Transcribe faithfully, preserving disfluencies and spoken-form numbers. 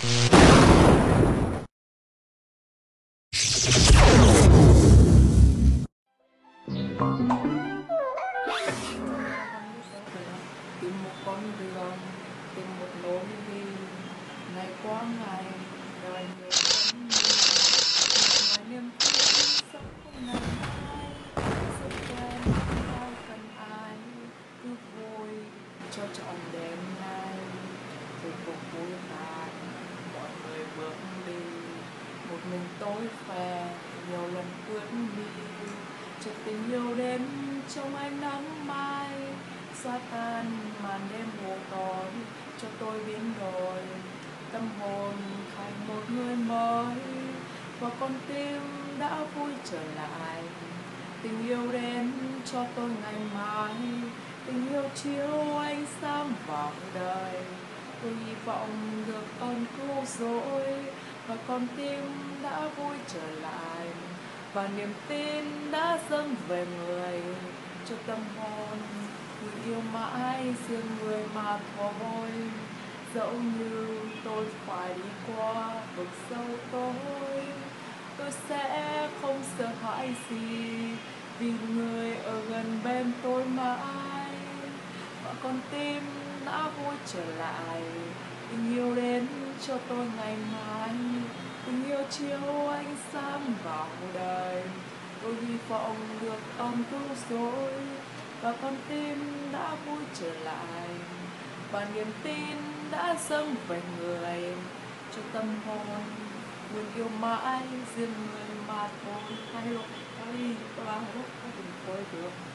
Tìm một con đường, tìm một lối đi, ngày qua ngày đời nhiều vấn đề, một vài niềm tin sống không ngày mai, sự quen bao cần ai cứ vui cho trọn đêm nay. Rồi cuộc vui tàn, mọi người bước đi, một mình tôi phè nhiều lần ướt mi, cho tình yêu đến trong ánh nắng mai, xóa tan màn đêm hồ tối, cho tôi biến đổi tâm hồn thành một người mới, và con tim đã vui trở lại. Tình yêu đến cho tôi ngày mai, tình yêu chiếu ánh sáng vào đời, tôi hy vọng được ơn cứu rỗi, và con tim đã vui trở lại, và niềm tin đã dâng về người, cho tâm hồn người yêu mãi riêng người mà thôi. Dẫu như tôi phải đi qua vực sâu tối, tôi sẽ không sợ hãi gì, vì người ở gần bên tôi mãi, và con tim đã vui trở lại. Tình yêu đến cho tôi ngày mai, tình yêu chiếu ánh sáng vào đời, tôi hy vọng được ơn cứu rỗi, và con tim đã vui trở lại, và niềm tin đã dâng về người, cho tâm hồn luôn yêu mãi riêng người mà thôi. Hai lô, hai ba lúc có tình tôi được.